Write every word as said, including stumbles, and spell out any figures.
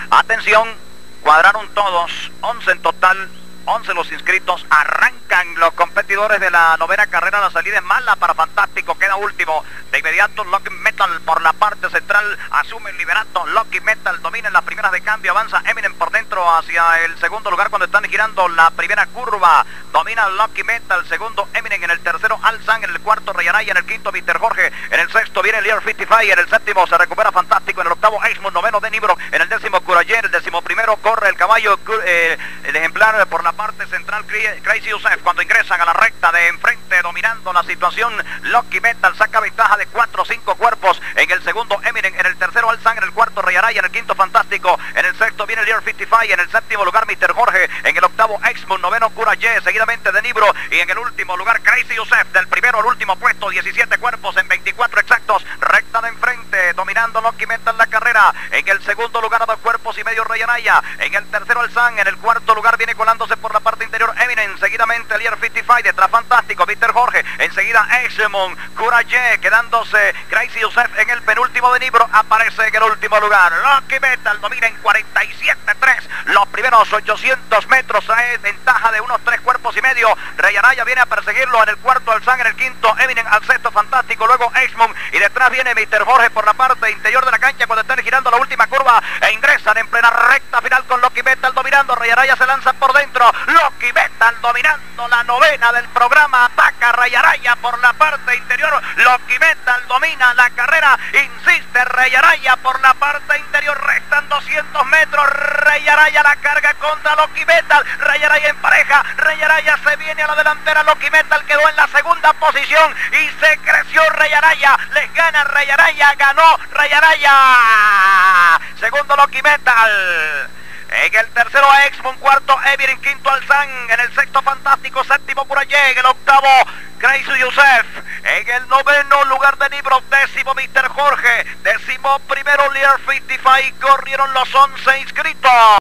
Atención, cuadraron todos, once en total, once los inscritos. Arrancan los competidores de la novena carrera. La salida es mala para Fantástico, queda último. De inmediato Lucky Metal por la parte central asume el liderato. Lucky Metal domina en las primeras de cambio, avanza Eminem por dentro hacia el segundo lugar cuando están girando la primera curva. Domina Lucky Metal, segundo Eminem, en el tercero Alzan, en el cuarto Rayaraya, en el quinto Mister Jorge, en el sexto viene Lear cincuenta y cinco, en el séptimo se recupera Fantástico, en el octavo Exmund, noveno de Nibro, en el décimo Courage, en el décimo primero corre el caballo, eh, el ejemplar por la parte central Crazy Yusef. Cuando ingresan a la recta de enfrente dominando la situación, Lucky Metal saca ventaja de cuatro o cinco cuerpos. En el segundo Eminem, en el tercero Alzan, en el cuarto Rayaraya, en el quinto Fantástico, en el sexto viene Lear cincuenta y cinco, en el séptimo lugar Mister Jorge, en el octavo Exmund, noveno Courage, seguidamente de Nibro, y en el último lugar Crazy Yusef. Del primero al último puesto, diecisiete cuerpos en veinticuatro exactos, recta de enfrente dominando Lucky Metal la carrera. En el segundo lugar a dos cuerpos y medio Rayaraya, en el tercero Alzan, en el cuarto lugar viene colándose por la parte interior Eminem, seguidamente Lear cincuenta y cinco, detrás Fantástico, Mister Jorge, enseguida Exmund, Courage, quedándose Crazy Yusef en el penúltimo de Nibro, aparece en el último lugar. Lucky Metal domina en cuarenta y siete tres los primeros ochocientos metros, trae ventaja de unos tres cuerpos y medio. Rayaraya viene a perseguirlo, en el cuarto Alzan, en el quinto Eminem, al sexto Fantástico, luego Exmund, y detrás viene Mister Jorge por la parte interior de la cancha cuando están girando la última curva e ingresan en plena recta final con Lucky Metal dominando. Rayaraya se lanza por dentro, Lucky Metal dominando la novena del programa, ataca Rayaraya por la parte interior. Lucky Metal domina la carrera, insiste Rayaraya por la parte interior, restan doscientos metros. Rayaraya la carga contra Lucky Metal, Rayaraya en pareja, Rayaraya se viene a la delantera, Lucky Metal quedó en la segunda posición y se creció Rayaraya, les gana Rayaraya, ganó Rayaraya, segundo Lucky Metal. En el tercero Exmund, cuarto Eminem, quinto Alzan, en el sexto Fantástico, séptimo Courage, en el octavo Crazy Yusef, en el noveno lugar de Nibro, décimo Mister Jorge, décimo primero Lear cincuenta y cinco, corrieron los once inscritos.